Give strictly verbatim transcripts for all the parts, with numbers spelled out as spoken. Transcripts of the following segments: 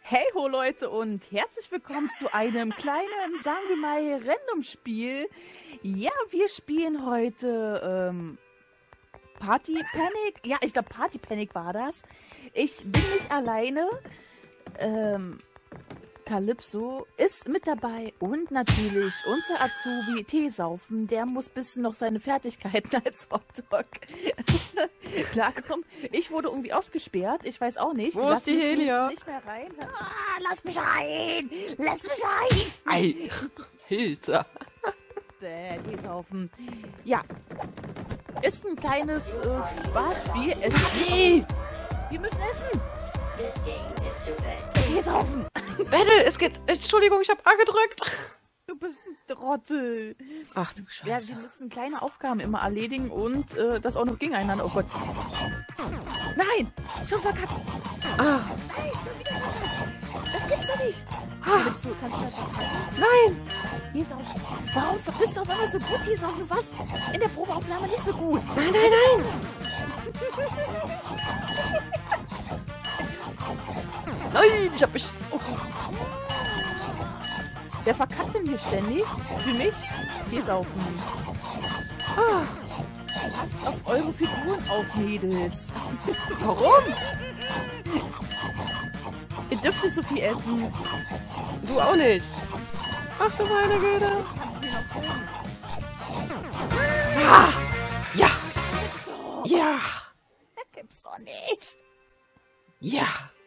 Hey ho Leute und herzlich willkommen zu einem kleinen, sagen wir mal, Random-Spiel. Ja, wir spielen heute ähm, Party Panic. Ja, ich glaube Party Panic war das. Ich bin nicht alleine. Ähm, Calypso ist mit dabei und natürlich unser Azubi Teesaufen. Der muss ein bisschen noch seine Fertigkeiten als Hotdog klarkommen. Ich wurde irgendwie ausgesperrt. Ich weiß auch nicht. Wo ist die Helia? Nicht mehr rein. Ah, lass mich rein! Lass mich rein! Ei, Hilfe! Bäh, Teesaufen. Ja. Ist ein kleines äh, Spaßspiel. Es geht. Wir müssen essen. Teesaufen. Battle, es geht. Entschuldigung, ich hab A gedrückt. Du bist ein Trottel. Ach du Scheiße. Ja, wir müssen kleine Aufgaben immer erledigen und äh, das auch noch gegeneinander. Oh Gott. Nein! Schon verkackt! Ah. Nein, schon wieder verkackt! Das gibt's doch nicht! Ah. Kannst du, kannst du das verkacken? Nein! Teesaufen. Warum bist du auf einmal so gut, Teesaufen? Du warst in der Probeaufnahme nicht so gut. Nein, nein, nein! Nein, ich hab mich... Oh Gott. Wer verkackt denn hier ständig? Für mich? Teesaufen. Ah. Passt auf eure Figuren auf, Mädels. Warum? Ihr dürft nicht so viel essen. Du auch nicht. Ach du meine Güte. Ah. Ja! So. Ja! Gibt's doch nicht. Ja!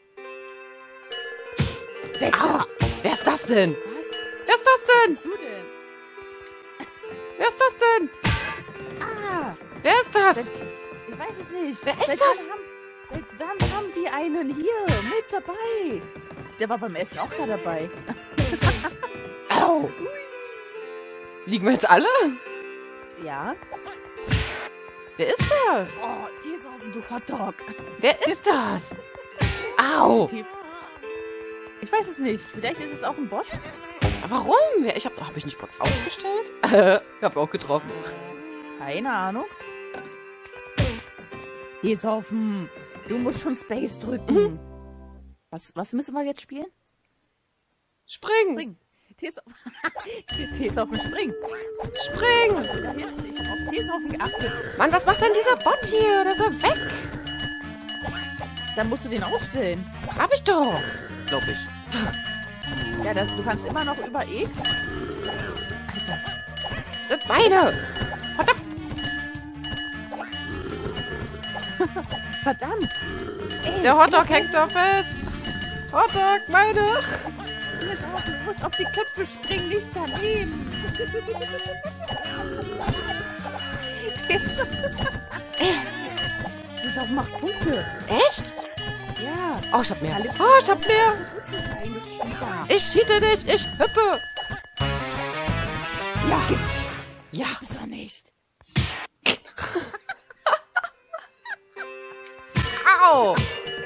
Weg da. Ah. Wer ist das denn? Was? Wer ist das Was denn? bist du denn? Wer ist das denn? Ah, Wer ist das? seit, ich weiß es nicht. Wer ist seit das? Wann haben, seit wann haben wir einen hier mit dabei? Der war beim Essen auch gerade dabei. Au! Liegen wir jetzt alle? Ja. Wer ist das? Oh, Teesaufen, du Hotdog. Wer ist das? Au! Ich weiß es nicht. Vielleicht ist es auch ein Bot. Warum? Wer- Ich hab, hab ich nicht Box ausgestellt? Äh, hab auch getroffen. Keine Ahnung. Teesaufen, du musst schon Space drücken. Mhm. Was, was müssen wir jetzt spielen? Spring! Springen. Teesaufen. Teesaufen, springen. Spring! Da hinten, ich hab auf Teesaufen geachtet. Mann, was macht denn dieser Bot hier? Der ist ja weg! Dann musst du den ausstellen. Hab ich doch! Glaub ich. Ja, das, du kannst immer noch über X. Alter. Das sind meine! Verdammt! Verdammt! Ey, Der Hotdog hängt doch fest! Hotdog, meine! Teesaufen, du musst auf die Köpfe springen, nicht daneben. Teesaufen macht Punkte. Echt? Ja. Oh, ich hab mehr. Calypso, Oh, ich hab mehr! so gut zu sein, du Cheater. Ich cheate nicht! Ich hüppe! Ja! Gibt's, Ja! gibt's doch nicht. Au!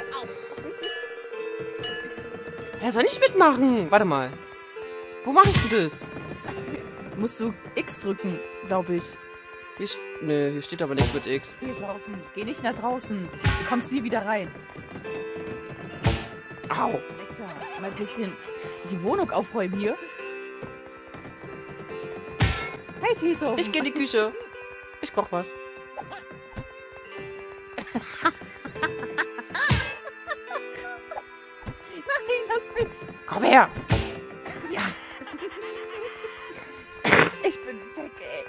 Wer soll nicht mitmachen? Warte mal. Wo mache ich denn das? Musst du X drücken, glaube ich. Hier st- Nö, hier steht aber nichts mit X. Teesaufen, geh nicht nach draußen. Du kommst nie wieder rein. Au! Weg da. Mal ein bisschen die Wohnung aufräumen hier. Hey, Teesaufen. Ich gehe in die Küche. Ich koch was. Nein, lass mich. Komm her! Ja. Ich bin weg, ey.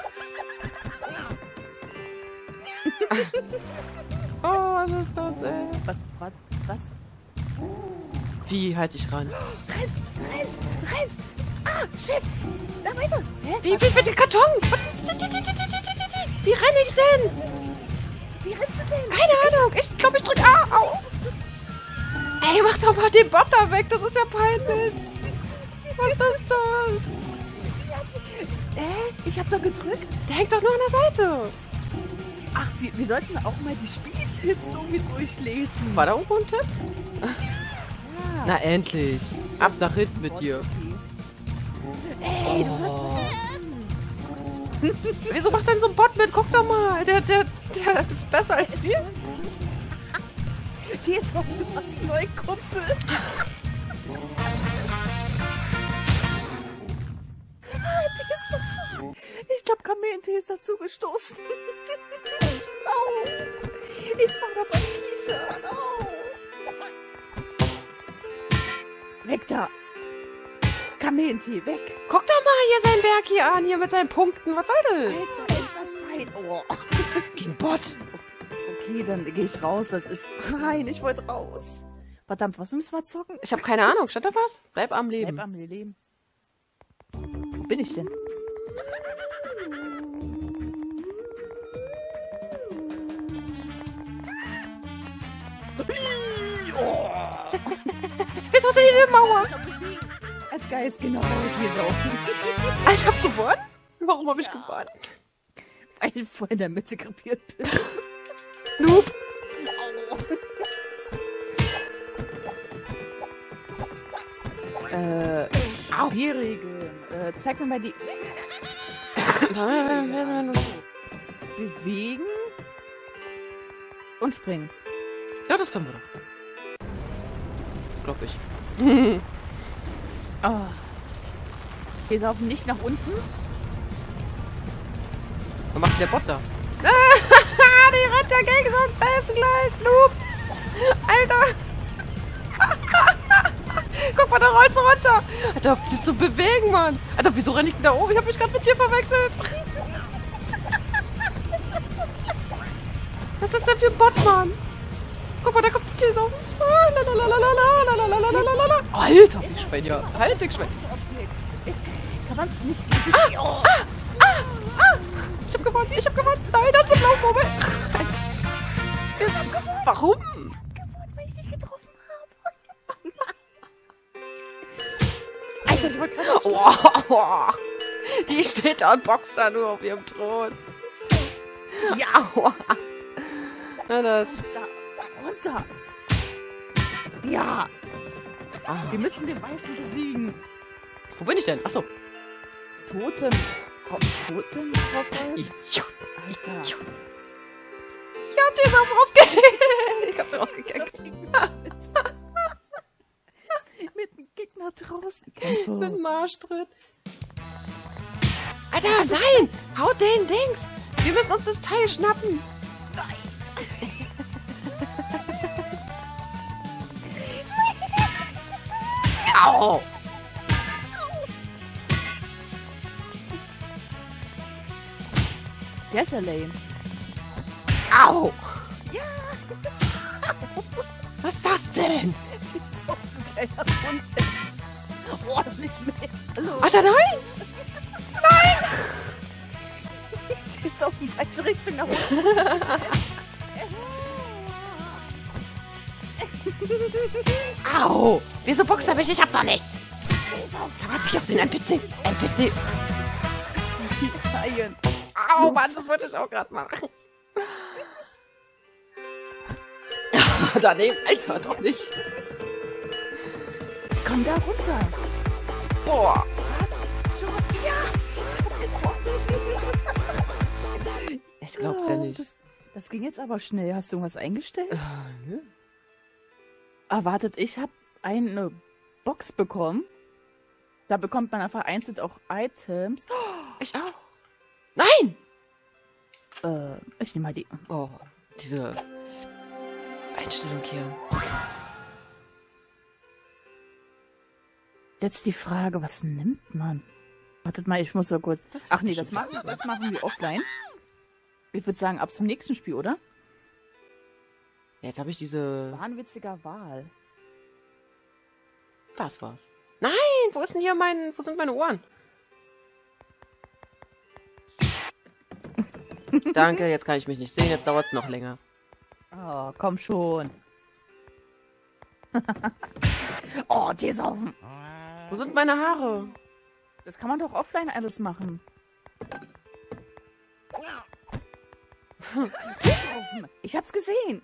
Oh, was ist das, ey? Was, was, was? Wie halte ich ran? Rennt, rennt, rennt. Ah, Shift. Da weiter. Hä? Wie, wie mit dem Karton? Was ist das? Wie renne ich denn? Wie rennst du denn? Keine Ahnung. Ich glaube, ich drücke A. Au. Ey, mach doch mal den Bot da weg. Das ist ja peinlich. Was ist das? Äh, ich hab doch gedrückt. Der hängt doch nur an der Seite. Ach, wir, wir sollten auch mal die Spieltipps irgendwie durchlesen. War da irgendwo ein Tipp? Ja. Na, endlich. Ab nach hinten mit dir. Ey, du sollst... Wieso macht denn so ein Bot mit? Guck doch mal. Der, der, der ist besser als wir. Teesaufen, du hast einen neuen Kumpel. Ah, die ist so voll. Ich glaube, Kamillentee ist dazu gestoßen. Au. Ich war da beim Kichern. Au. Weg da. Kamillentee, weg. Guck doch mal hier seinen Berg hier an, hier mit seinen Punkten. Was soll das? Alter, ist das Pein. Oh. Gegen Bot. Okay, dann gehe ich raus. Das ist... Nein, ich wollte raus. Verdammt, was müssen wir zocken? Ich habe keine Ahnung. Stand da was? Bleib am Leben. Bleib am Leben. Wo bin ich denn? Oh. Jetzt muss ich in die Mauer. Als Geist, genau. Hier saufen. Ah, ich hab gewonnen? Warum habe ich ja. gewonnen? Weil ich voll in der Mitte krepiert bin. Noob. Äh, schwierigen. Äh, zeig mir mal die... Bewegen und springen. Ja, das können wir doch. Glaub ich. Oh. Wir saufen nicht nach unten. Was macht der Bot da? Die rennt dagegen so ein Fest gleich, Noob! Alter! Guck mal, da rollt's runter! Alter, auf die zu bewegen, Mann! Alter, wieso renn ich denn da oben? Ich hab mich gerade mit dir verwechselt! Was ist das denn für ein Bot, Mann? Guck mal, da kommt die Tür auf. Alter, wie Schwein, halt dich, Schwein! Kann man nicht dieses... Ah, ah, ah, ah. Ich hab gewonnen, ich hab gewonnen! Nein, das ist eine blaue Bombe! Ich hab gewonnen! Warum? Gewonnen, weil ich dich getroffen habe. Alter, ich wollte gerade oh, oh. Die steht da und boxt da nur auf ihrem Thron. Ja! Aua. Na das. Da, runter! Ja! Ah. Wir müssen den Weißen besiegen. Wo bin ich denn? Achso. Totem... Totem? Idiot. Alter. Idiot. Ja, die ist auch rausgekickt. Ich hab sie rausgekickt. Mit dem Gegner draußen kämpfen. Mit dem Marschtritt. Alter, also, nein! Haut den Dings! Wir müssen uns das Teil schnappen. Nein! Au! Der ist ja lame. Au! Ja! Was ist das denn? So ein kleiner Hund. Oh, nicht mehr. Hallo. Alter, nein! Nein! Die ist auf die falsche Richtung nach unten. Au! Wieso boxt er mich? Ich hab doch nichts! Verrat sich auf den N P C! N P C! Nein. Au, Mann, das wollte ich auch gerade machen. Daneben, Alter, doch nicht. Komm da runter. Boah. Was? Schon? Ja. Ich hab gewonnen. Ich glaub's ja nicht. Das, das ging jetzt aber schnell. Hast du irgendwas eingestellt? Äh, ne? Ah, wartet, ich habe eine Box bekommen. Da bekommt man vereinzelt auch Items. Ich auch. Nein! Äh, ich nehme mal die. Oh, diese Einstellung hier. Jetzt die Frage, was nimmt man? Wartet mal, ich muss mal kurz... Das Ach nee, das machen, das machen wir offline. Ich würde sagen, ab zum nächsten Spiel, oder? Ja, jetzt habe ich diese... Wahnwitziger Wahl. Das war's. Nein, wo ist denn hier mein... Wo sind meine Ohren? Danke, jetzt kann ich mich nicht sehen. Jetzt dauert's noch länger. Oh, komm schon. Oh, die ist offen. Wo sind meine Haare? Das kann man doch offline alles machen. Die ist offen. Ich hab's gesehen.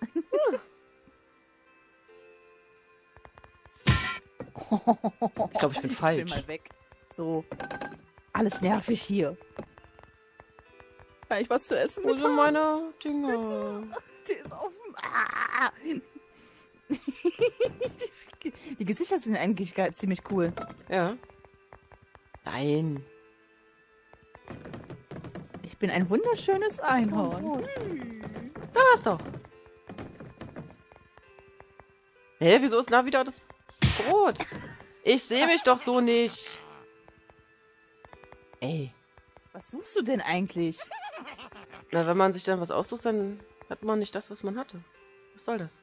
Ich glaube, ich bin falsch. Ich bin mal weg. So. Alles nervig hier. Kann ich was zu essen Wo mit sind meine Dinge? Die ist offen. Ah. Die Gesichter sind eigentlich geil, ziemlich cool. Ja. Nein. Ich bin ein wunderschönes Einhorn. Oh, da war's doch. Hä, wieso ist da wieder das Brot? Ich sehe mich doch so nicht. Ey. Was suchst du denn eigentlich? Na, wenn man sich dann was aussucht, dann hat man nicht das, was man hatte. Was soll das?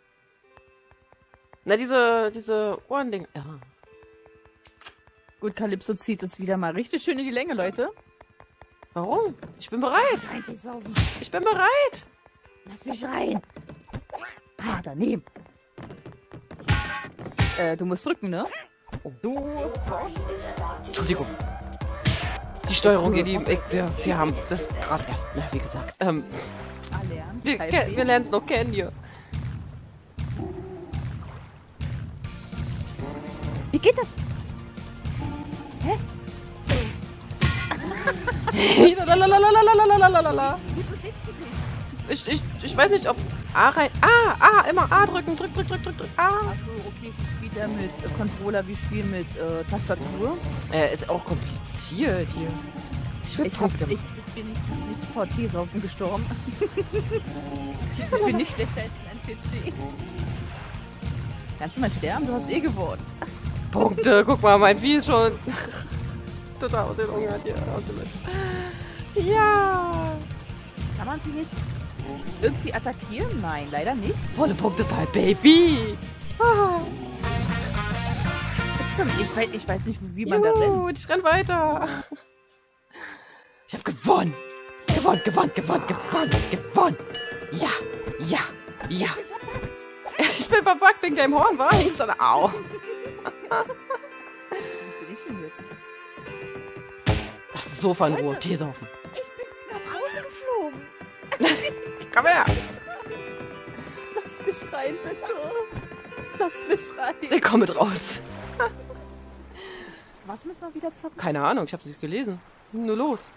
Na, diese, diese Ohrending. Ja. Gut, Calypso zieht es wieder mal richtig schön in die Länge, Leute. Warum? Ich bin bereit. Rein, die Saufen. Ich bin bereit. Lass mich rein. Ah, daneben. Äh, du musst drücken, ne? Oh. Du brauchst... Entschuldigung. Die Steuerung, ihr Lieben. Ich, wir, wir haben das gerade erst, na, wie gesagt. Ähm, Erlernt. wir, ke- wir lernen es noch kennen hier. Wie geht das? Hä? Lalalalalalalalalala. Wie bewegst du dich? Ich, ich, ich weiß nicht, ob A rein... A, A, immer A drücken. Drück, drück, drück, drück, drück. A. Achso, okay, sie spielt ja mit äh, Controller, wir spielen mit äh, Tastatur. Äh, ist auch kompliziert hier. Ich will Ich, hab, Punkte. ich bin wenigstens nicht vor Teesaufen gestorben. Ich bin nicht schlechter als ein N P C. Kannst du mal sterben? Du hast eh gewonnen. Punkte, guck mal, mein Vieh ist schon total ausgehungert hier. Ausgelöscht. Ja. Kann man sie nicht irgendwie attackieren? Nein, leider nicht. Volle Punktezeit, Baby. Ah. Gibt's doch nicht. Ich weiß, ich weiß nicht, wie man da rennt. Gut, ich renn weiter. Ich hab gewonnen. Gewonnen, gewonnen, gewonnen, gewonnen, gewonnen. Ja, ja, ja. Ich bin verpackt wegen deinem Horn, war Hingst an. Au. Wo bin ich denn jetzt? Lass das Sofa in Ruhe, Leute. Tee saufen. Ich bin nach draußen geflogen. Komm her. Lasst mich rein, bitte. Lasst mich rein. Ich komm mit raus. Was müssen wir wieder zocken? Keine Ahnung, ich hab's nicht gelesen. Nur los.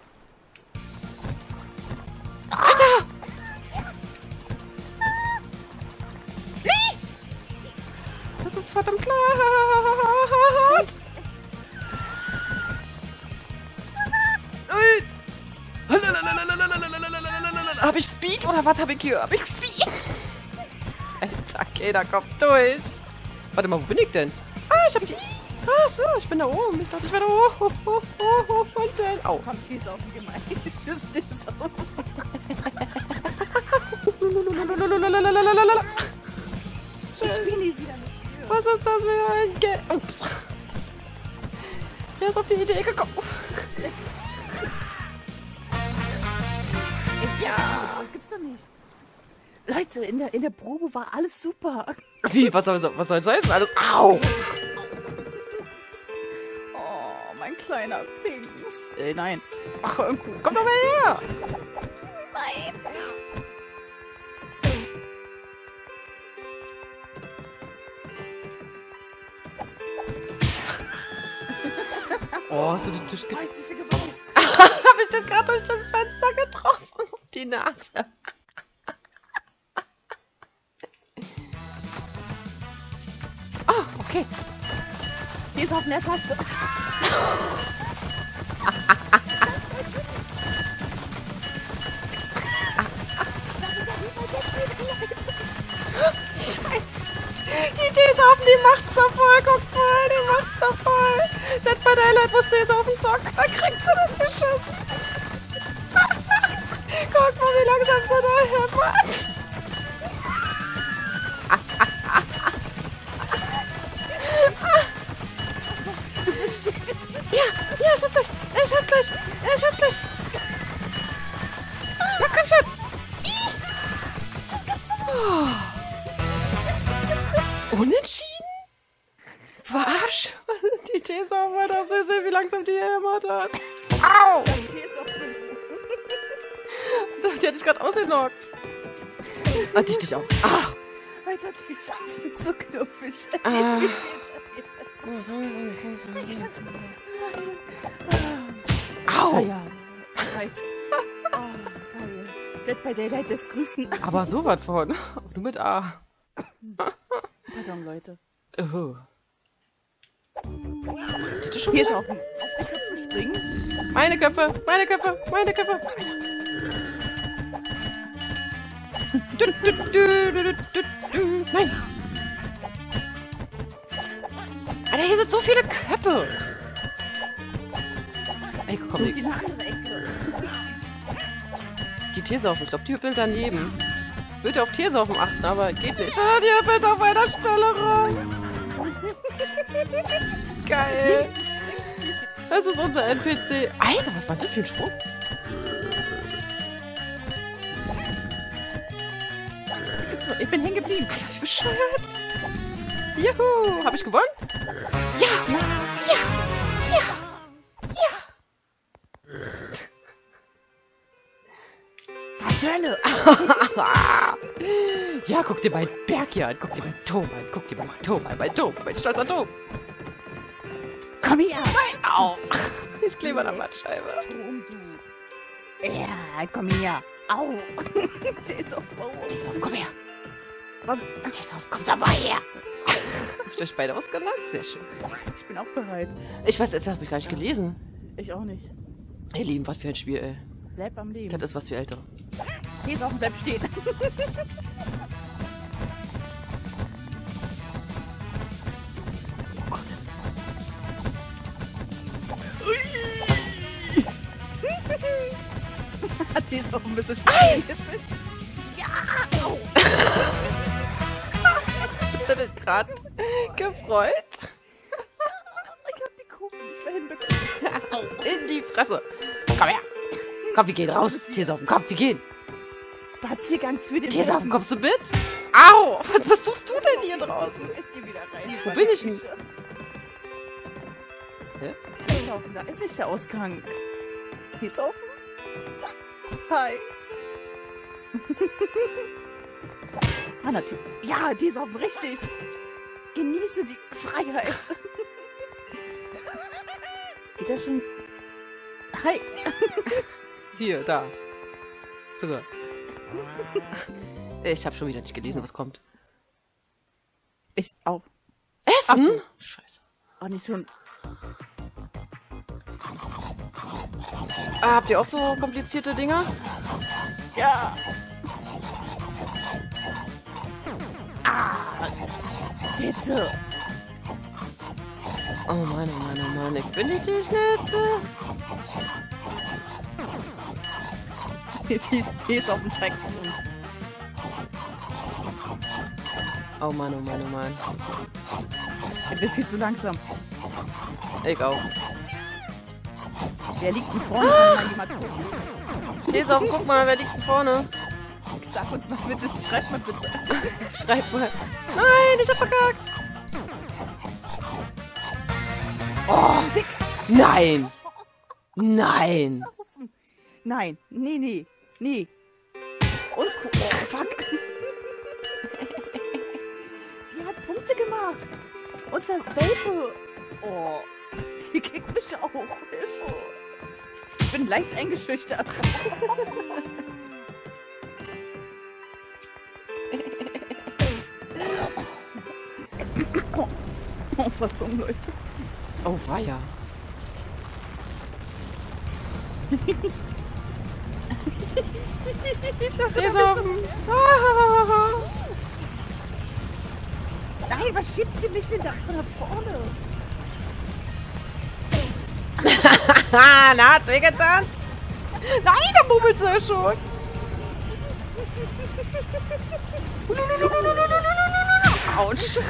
Das ist verdammt klar. Ui. Hab ich Speed oder was hab ich hier? Hab ich Speed? Alter, okay, da kommt durch. Warte mal, wo bin ich denn? Ah, ich hab die... Ah, so, ich bin da oben. Ich dachte, ich wäre da hoch, hoch, hoch, hoch und dann... Au. Kommt Teesaufen gemeint. Tschüss, Teesaufen. Ich spiele nie wieder mit dir. Was ist das für ein Ge... Ups. Wer ist auf die Idee gekommen? Ich ja. Das gibt's doch nicht. Leute, in der, in der Probe war alles super. Wie? Was soll, was soll das heißen? Alles... Au! Oh, mein kleiner Pings. Äh, nein. Ach, irgendwo. Komm doch mal her! Nein. Oh, hast du den Tisch getroffen? Häusliche Gewalt. Hab ich dich gerade durch das Fenster getroffen? Die Nase. Ah, okay. Die ist auf der Taste. Scheiße. Die Teesaufen, die macht's da voll. Guck mal, die macht's da voll. Dead by Daylight muss Teesaufen zocken. Da kriegst du das geschossen. Guck mal, wie langsam so daher fährt. Ja, ja, ich hab's gleich. Ich hab's gleich. Ich hab's gleich. Na, komm schon. Oh. Unentschieden? Verarsch? Die Teesaufen war doch so süß, wie langsam die hämmert hat. Au! Die hat dich gerade ausgenockt. Ah, dich dich auch. Ah! Alter, die Saufen ist so knuffig. Ah. Au! Ja, reicht. Oh, geil. Dead by Daylight, das Grüßen. Aber so was von. Nur mit A. Pardon, Leute. Oh. Bitte schon Hier ist wieder? auf, den- auf die Köpfe springen. Meine Köpfe, meine Köpfe, meine Köpfe. Du, du, du, du, du, du, du. Nein. Alter, hier sind so viele Köpfe. Ey, komm, Durch die, die andere Ecke. die Teesaufen. Ich glaube, die hüppelt daneben. Ich würde auf Teesaufen achten, aber geht nicht. Ah, die hüppelt auf einer Stelle rum. Geil. Das ist unser N P C. Alter, was war das für ein Sprung? So, ich bin hängen geblieben. Alter, wie bescheuert. Juhu. Habe ich gewonnen? Ja. Ja. Ja. Ja. Was zur Hölle? Ja, guck dir meinen Berg hier an. Guck dir meinen Turm an. Guck dir meinen Turm an. Mein Turm. Mein stolzer Turm. Komm her. Au. Ich klebe an der Mattscheibe. Turm, du. Ja, komm her. Au. Der ist auf Bauer. Teesauf, komm her. Was? Teesauf, komm doch mal her. Habt ihr euch beide ausgelangt? Sehr schön. Ich bin auch bereit. Ich weiß, das habe ich gar nicht gelesen. Ich auch nicht. Ihr Lieben, was für ein Spiel, ey. Bleib am Leben. Das ist was für Ältere. Hier ist auf dem Bleib stehen. Oh Gott. Ui. Hat die ist auch ein bisschen schwer. Ja! Au. Hat dich gerade gefreut? Ich hab die Kugel nicht mehr hinbekommen. In die Fresse. Komm her. Komm, wir gehen raus. Teesaufen, komm, wir gehen. Spaziergang für den Teesaufen, Helden. kommst du mit? Au! Was, was suchst du denn hier draußen? Jetzt geh wieder rein. Wo bin ich denn? Hä? Teesaufen, da ist nicht der Ausgang. Teesaufen? Hi. Ah, natürlich. Ja, Teesaufen, richtig. Genieße die Freiheit. Geht das schon? Hi. Hier, da. Sogar. Ich habe schon wieder nicht gelesen, was kommt. Ich auch. Essen? Ach so. Scheiße. Auch nicht schon. Ah, habt ihr auch so komplizierte Dinger? Ja. Ah. Bitte. Oh Mann, oh Mann, oh Mann, ich bin nicht die Schnellste. Die Teesaufen zeigt es uns. Oh Mann, oh Mann, oh Mann. Ich bin viel zu langsam. Ich auch. Wer liegt denn vorne? Kann mal jemand gucken? Teesaufen, guck mal, wer liegt denn vorne? Sag uns mal bitte, schreib mal bitte. Schreib mal. Nein, ich hab verkackt. Oh, Dick. nein. Nein. Saufen. Nein, nee, nee, nee. Und gu- oh, fuck. Die hat Punkte gemacht. Unser Welpe. Oh, die kriegt mich auch. Hilfe. Ich bin leicht eingeschüchtert. Oh, unser Turm, Leute. Oh, weia. Ich hab Teesaufen. Ah. Nein, was schiebt die mich denn da von da vorne? Na, hat's wehgetan? Nein, da bubbelt's ja schon. Autsch.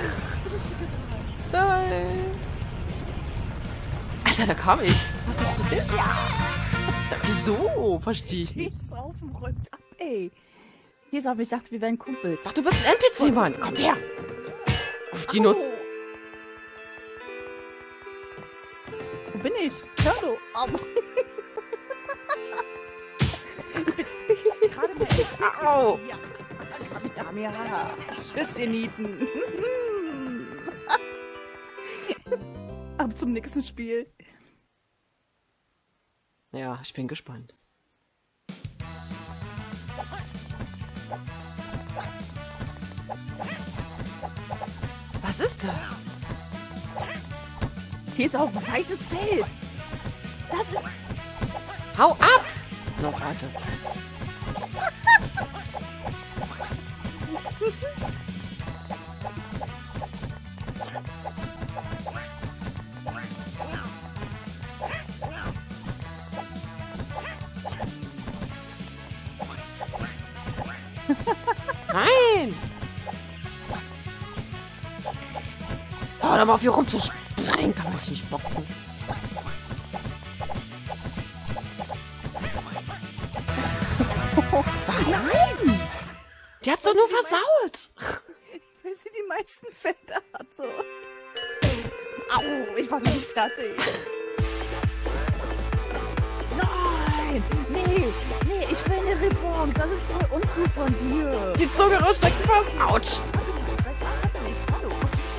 Nein. Alter, da kam ich. Was ist mit dem? Ja. Wieso? Verstehe ich nicht. Teesaufen räumt ab, ey. Teesaufen, ich dachte, wir wären Kumpels. Ach, du bist ein N P C, Mann. Komm her. Auf die Nuss. Au. Wo bin ich? Hallo. Au. Ich bin gerade mal ins Bett Au. gekommen. Ja. Komm her, ja. Tschüss, ihr Nieten. Ab zum nächsten Spiel. Ja, ich bin gespannt. Was ist das? Käse auf ein weiches Feld. Das ist... Hau ab! No, warte. Nein! Hör doch mal auf, hier rumzuspringen. Da muss ich nicht boxen. Nein! Die hat's doch nur versaut. Weil sie die meisten Felder hatte. Au, ich war noch nicht fertig. Nein! Nee, nee, ich will eine Revanche. Das ist voll uncool von dir. Die Zunge raussteckt fast. Autsch. Ich weiß auch nicht. Hallo.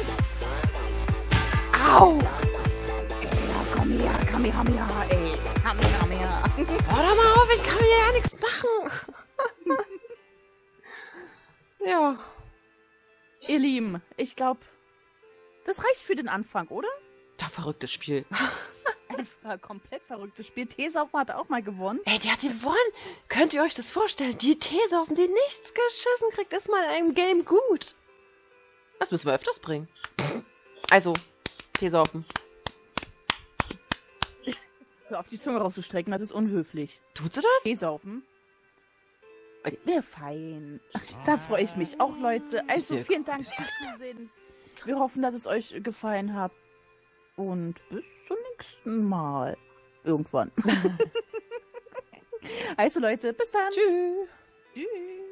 Au. Ja, komm her, komm her, komm her, ey. Komm her, komm her. Hör doch mal auf, ich kann mir ja nichts machen. Ja. Ihr Lieben, ich glaube, das reicht für den Anfang, oder? Da verrücktes Spiel. Ein komplett verrücktes Spiel. Teesaufen hat auch mal gewonnen. Ey, die hat gewonnen. Könnt ihr euch das vorstellen? Die Teesaufen, die nichts geschissen kriegt, ist mal in einem Game gut. Das müssen wir öfters bringen. Also, Teesaufen. Hör auf, die Zunge rauszustrecken, das ist unhöflich. Tut sie das? Teesaufen? Wäre fein. Da freue ich mich auch, Leute. Also, Sehr vielen Dank fürs Zusehen. Wir hoffen, dass es euch gefallen hat. Und bis zum nächsten Mal. Irgendwann. Also, Leute, bis dann. Tschüss. Tschüss.